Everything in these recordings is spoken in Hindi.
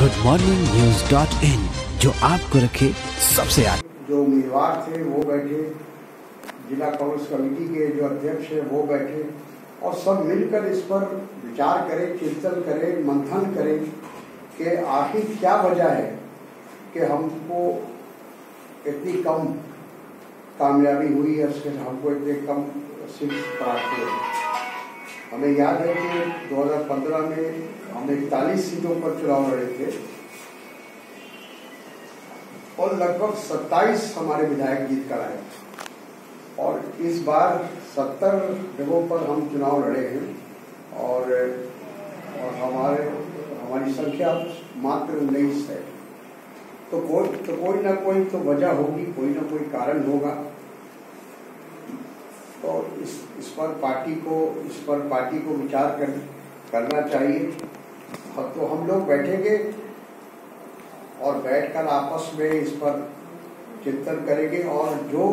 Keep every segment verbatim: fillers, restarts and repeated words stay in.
Good morning news dot in, जो आपको रखे सबसे आगे। जो उम्मीदवार थे वो बैठे, जिला कांग्रेस कमेटी के जो अध्यक्ष है वो बैठे और सब मिलकर इस पर विचार करें, चिंतन करें, मंथन करें कि आखिर क्या वजह है कि हमको इतनी कम कामयाबी हुई है, हमको इतने कम सीट प्राप्त हुए। हमें याद है कि दो हज़ार पंद्रह में हम इकतालीस सीटों पर चुनाव लड़े थे और लगभग सत्ताईस हमारे विधायक जीत कर आए और इस बार सत्तर जगहों पर हम चुनाव लड़े हैं और, और हमारे हमारी संख्या मात्र उन्नीस है। तो कोई तो कोई ना कोई तो वजह होगी, कोई ना कोई कारण होगा। तो इस इस पर पार्टी को इस पर पार्टी को विचार कर, करना चाहिए। तो हम लोग बैठेंगे और बैठकर आपस में इस पर चिंतन करेंगे और जो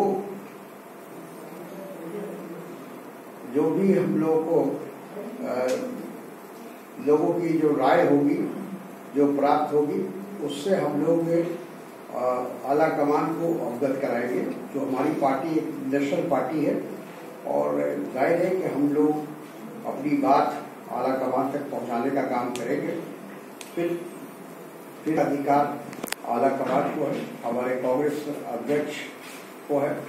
जो भी हम लोगों को आ, लोगों की जो राय होगी, जो प्राप्त होगी, उससे हम लोग आला कमान को अवगत कराएंगे। जो हमारी पार्टी एक नेशनल पार्टी है और जाहिर है कि हम लोग अपनी बात आला कमान तक पहुंचाने का काम करेंगे। फिर फिर अधिकार आला कमान को है, हमारे कांग्रेस अध्यक्ष को है।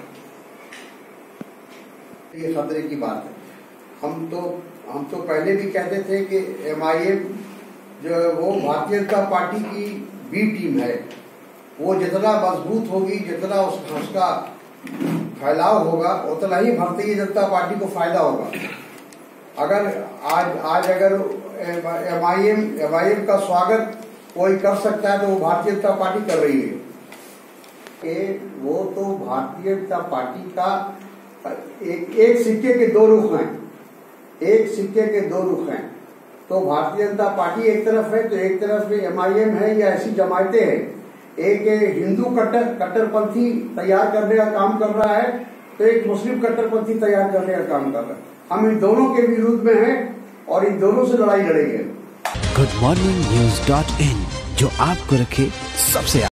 ये खतरे की बात है। हम तो हम तो पहले भी कहते थे कि एम आई एम जो है वो भारतीय जनता पार्टी की बी टीम है। वो जितना मजबूत होगी, जितना उस उसका फैलाव होगा, उतना ही भारतीय जनता पार्टी को फायदा होगा। अगर आज आज अगर M I M M I M का स्वागत कोई कर सकता है तो वो भारतीय जनता पार्टी कर रही है कि वो तो भारतीय जनता पार्टी का एक एक सिक्के के दो रुख हैं। एक सिक्के के दो रुख हैं। तो भारतीय जनता पार्टी एक तरफ है तो एक तरफ एम आई एम है, या ऐसी जमायतें हैं। एक हिंदू कट्टर कट्टरपंथी तैयार करने का काम कर रहा है तो एक मुस्लिम कट्टरपंथी तैयार करने का काम कर रहा है। हम इन दोनों के विरुद्ध में हैं और इन दोनों से लड़ाई लड़ेंगे। Good morning news dot in, जो आपको रखे सबसे आगे।